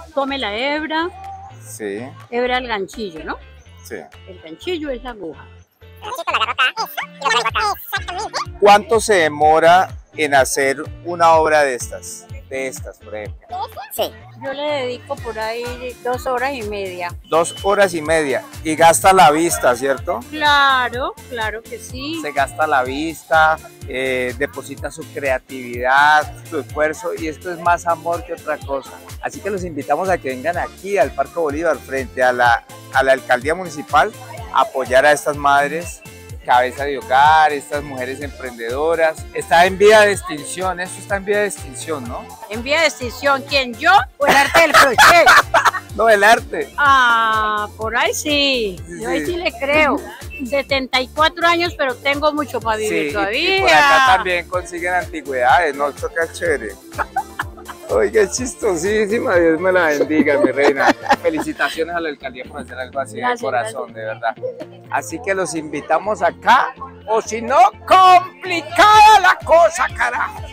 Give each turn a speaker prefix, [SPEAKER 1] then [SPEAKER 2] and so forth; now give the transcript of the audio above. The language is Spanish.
[SPEAKER 1] tome la hebra,
[SPEAKER 2] Sí,
[SPEAKER 1] hebra el ganchillo, ¿no?
[SPEAKER 2] sí.
[SPEAKER 1] El ganchillo es la aguja.
[SPEAKER 2] ¿Cuánto se demora en hacer una obra de estas? De estas, por ejemplo.
[SPEAKER 1] Sí. Yo le dedico por ahí 2 horas y media.
[SPEAKER 2] 2 horas y media. Y gasta la vista, ¿cierto?
[SPEAKER 1] Claro, claro que sí.
[SPEAKER 2] Se gasta la vista, deposita su creatividad, su esfuerzo, y esto es más amor que otra cosa. Así que los invitamos a que vengan aquí al Parque Bolívar, frente a la alcaldía municipal, a apoyar a estas madres cabeza de hogar, estas mujeres emprendedoras. Está en vía de extinción, esto está en vía de extinción, ¿no?
[SPEAKER 1] ¿En vía de extinción quién, yo o el arte del crochet?
[SPEAKER 2] No, el arte.
[SPEAKER 1] Ah, por ahí sí, yo ahí sí le creo. 74 años, pero tengo mucho para vivir
[SPEAKER 2] Sí,
[SPEAKER 1] todavía.
[SPEAKER 2] y por acá también consiguen antigüedades, ¿no? Esto que es chévere. Oiga, es chistosísima, Dios me la bendiga, mi reina. Felicitaciones a la alcaldía por hacer algo así.
[SPEAKER 1] Gracias,
[SPEAKER 2] de corazón,
[SPEAKER 1] gracias.
[SPEAKER 2] de verdad. Así que los invitamos acá, o si no, complicada la cosa, carajo.